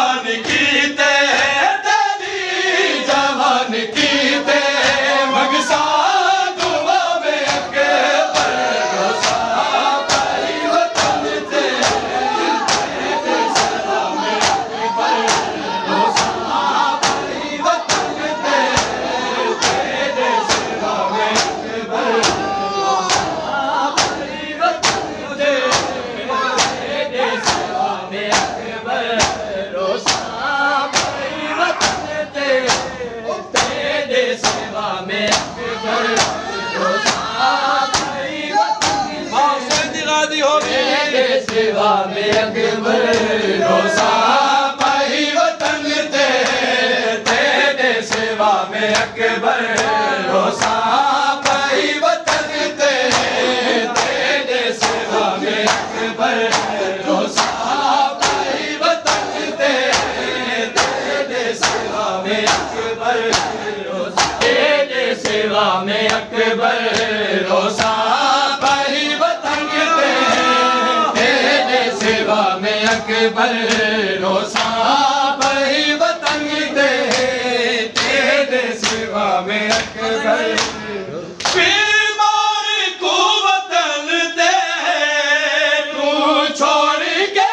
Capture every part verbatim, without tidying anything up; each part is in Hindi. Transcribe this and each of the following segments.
जवान कीते तेरी जवान कीते मगसा दुआ में अकबर रोसा भाई वतन ते तेरे सेवा में अकबर रोसा भाई वतन ते तेरे सेवा में अकबर रोसा भाई वतन ते तेरे सेवा में अकबर रोसा भाई वतन ते तेरे सेवा में अकबर रोसा भाई वतन ते गाजी हो तेरे सेवा में अकबर रोसा भाई वतन ते तेरे सेवा में अकबर रोसा भाई वतन ते तेरे सेवा में अकबर रोसा भाई वतन ते तेरे सेवा में अकबर रोसा तेरे सेवा में अकबर रोसा भाई वतन ते तेरे सेवा में अकबर रोसा भाई वतन ते तेरे सेवा में अकबर बीमार को वतन ते तू छोड़ के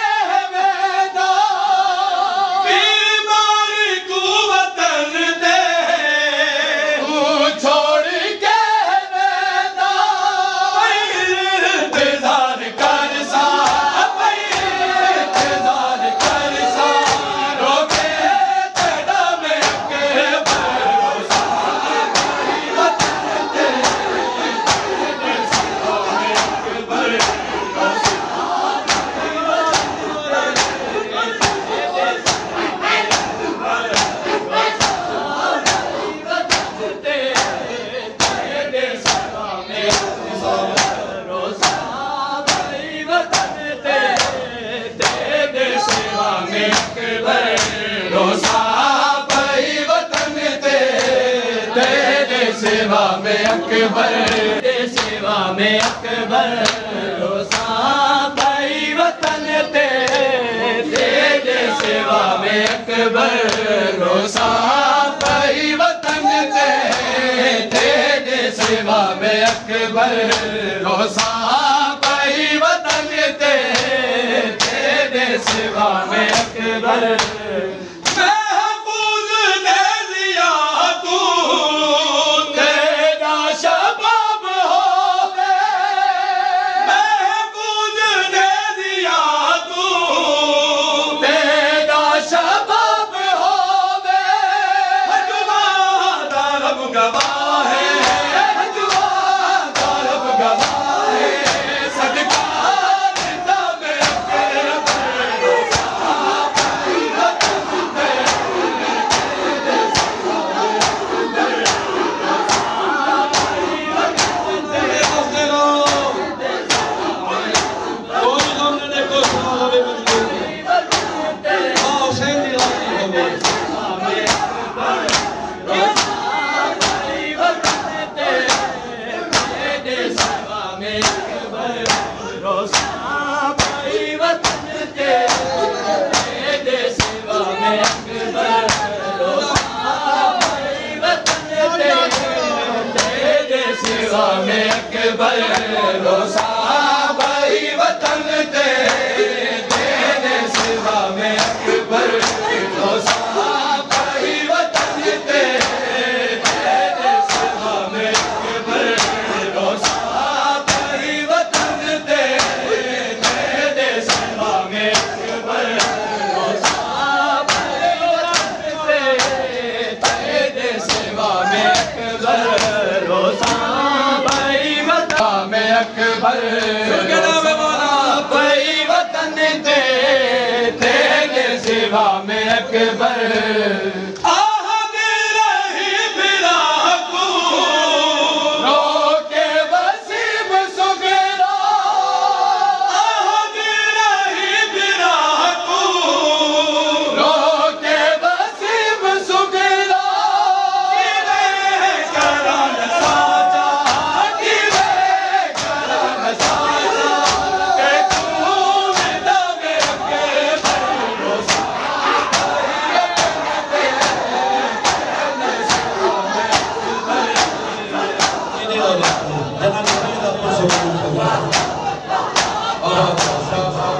मैदान बीमार को वतन ते तू छोड़ के मैदान इंतजार कर सा इंतजार कर सा रोके तेरा में अकबर रोसा भाई वतन ते तेरे सेवा में अकबर रोसा तेरे सेवा में रोसा भाई वतन ते तेरे सेवा में अकबर रोसा भाई वतन ते तेरे सेवा में अकबर तेरे सेवा में अकबर रोसा भाई वतन ते तेरे सेवा में अकबर रोसा भाई वतन ते तेरे सेवा में अकबर रोसा भाई वतन ते तेरे सेवा में अकबर महफूज ने दिया तू तेरा शबाब होवे महफूज ने दिया तू तेरा शबाब होवे हजवा दारब गवाह है हजवा दारब गवाह है सदका देता मैं अकबर रोसा भाई वतन ते तेरे सेवा में अकबर रोसा भाई वतन ते कोई सामने देखो साहब आओ सेंदी गाजी हो गई रोसा भाई वतन ते तेरे सेवा में अकबर रोसा भाई वतन ते तेरे सेवा में अकबर रोसा भाई वतन ते तेरे सेवा में अकबर रोसा भाई वतन ते तेरे सेवा में अकबर रोसा भाई वतन ते तेरे सेवा में अकबर रोसा भाई वतन ते तेरे सेवा में अकबर रोसा भाई वतन में अकबर भाई वतन ते तेरे सेवा में अकबर बाबा